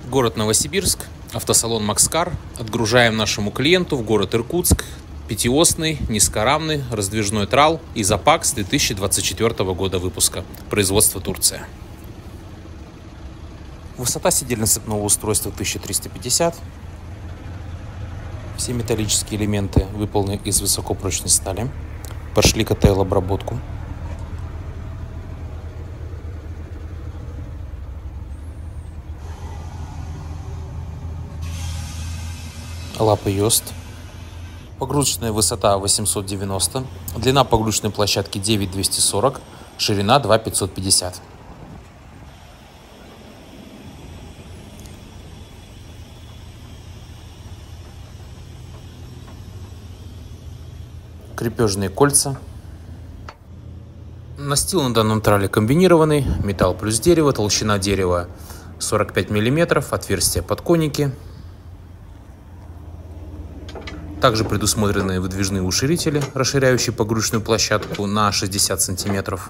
Город Новосибирск, автосалон Макскар. Отгружаем нашему клиенту в город Иркутск пятиосный, низкорамный, раздвижной трал Изопакс 2024 года выпуска. Производство Турция. Высота сидельно-цепного устройства 1350. Все металлические элементы выполнены из высокопрочной стали. Прошли КТЛ-обработку. Лапы Йост. Погрузочная высота 890. Длина погрузочной площадки 9240. Ширина 2550. Крепежные кольца. Настил на данном трале комбинированный. Металл плюс дерево. Толщина дерева 45 мм. Отверстия подконники. Также предусмотрены выдвижные уширители, расширяющие погрузочную площадку на 60 см.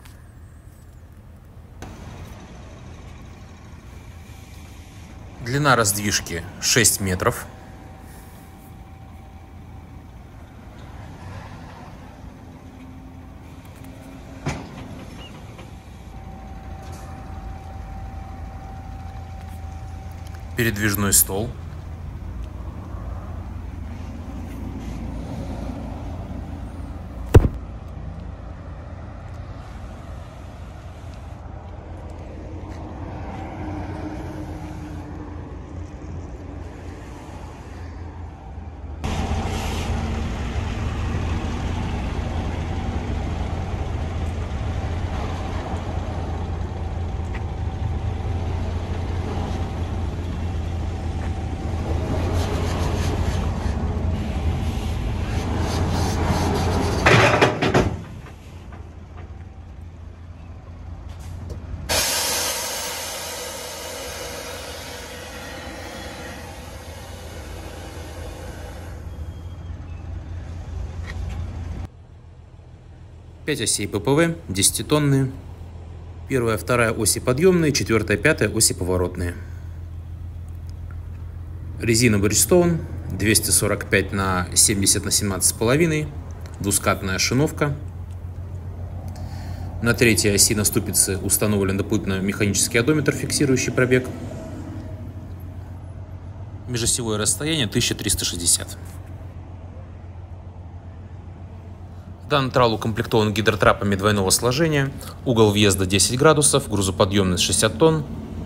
Длина раздвижки 6 метров. Передвижной стол. Пять осей ППВ, 10-тонные. Первая, вторая оси подъемные, четвертая, пятая оси поворотные. Резина Bridgestone 245 на 70 на 17,5. Двускатная шиновка. На третьей оси на ступице установлен дополнительно механический одометр, фиксирующий пробег. Межосевое расстояние 1360. Данный трал укомплектован гидротрапами двойного сложения. Угол въезда 10 градусов, грузоподъемность 60 тонн.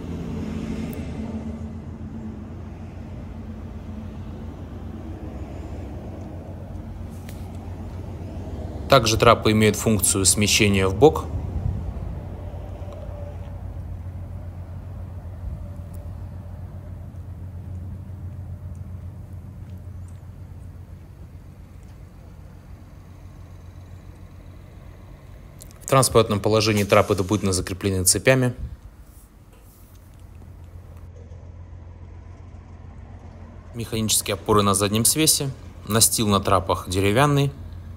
Также трапы имеют функцию смещения в бок. В транспортном положении трапы дополнительно закреплены цепями. Механические опоры на заднем свесе. Настил на трапах деревянный.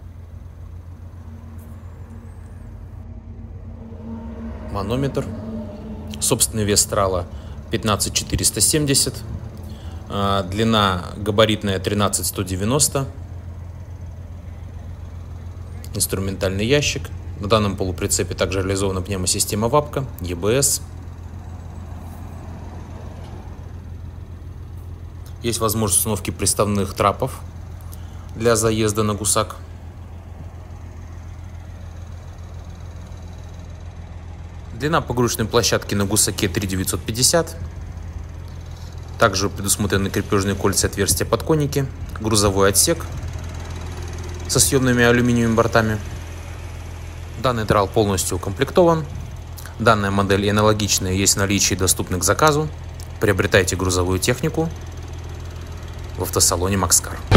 Манометр. Собственный вес трала 15470. Длина габаритная 13190. Инструментальный ящик. На данном полуприцепе также реализована пневмосистема ВАПКО, ЕБС. Есть возможность установки приставных трапов для заезда на гусак. Длина погрузочной площадки на гусаке 3950. Также предусмотрены крепежные кольца, отверстия, подконники. Грузовой отсек со съемными алюминиевыми бортами. Данный трал полностью укомплектован. Данная модель и аналогичные есть в наличии, доступны к заказу. Приобретайте грузовую технику в автосалоне Макскар.